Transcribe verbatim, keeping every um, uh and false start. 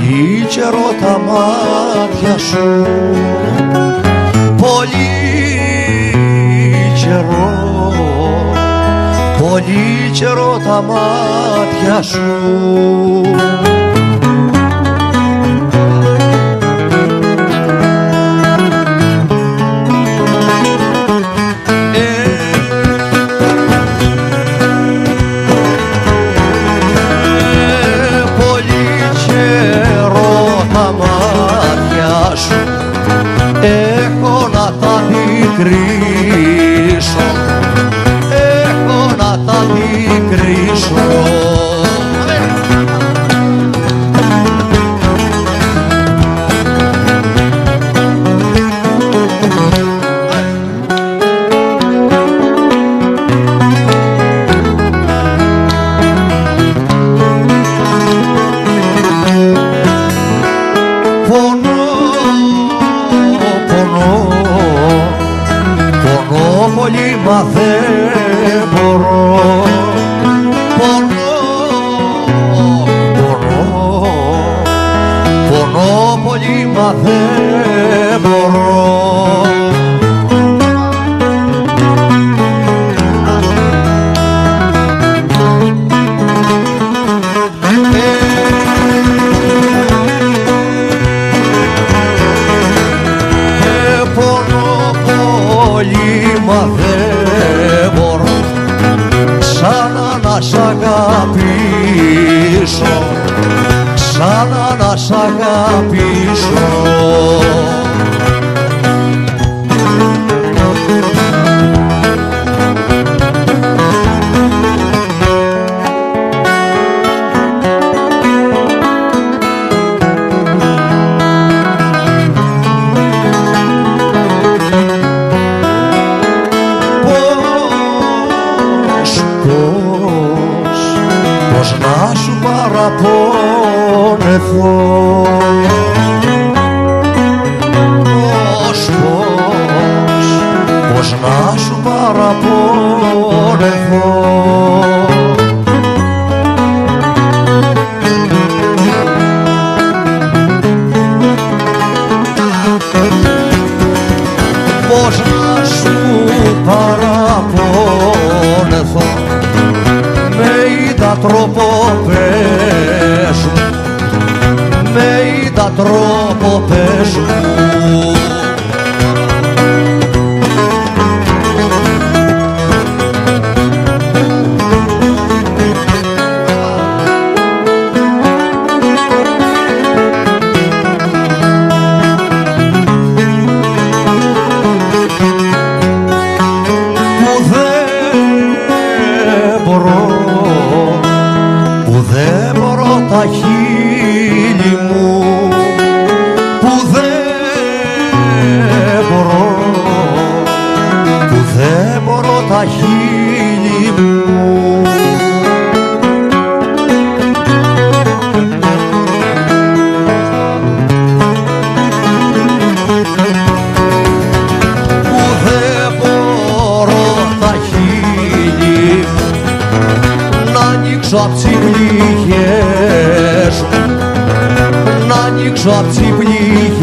πολύ καιρό τα μάτια σου, πολύ καιρό, πολύ καιρό τα μάτια σου. Έχω να τα μικρίσω, έχω να τα μικρίσω. Πολύ μα δεν μπορώ, πονώ, πονώ, πονώ πολύ μα δεν μπορώ. Μα δεν μπορώ ξανά να σ' αγαπήσω, ξανά να σ' αγαπήσω. Πώς να σου παραπονεθώ, πώς, πώς, πώς να σου παραπονεθώ. Πώς να σου παραπονεθώ, με είδα τρόπο πες μου, με είδα τρόπο πες μου. Που δεν μπορώ τα χείλη μου, που δεν μπορώ, που δεν μπορώ τα χείλη μου. Που δεν μπορώ τα χείλη μου να ανοίξω απ' τσιπληγές μου, να ανοίξω απ' τσιπληγές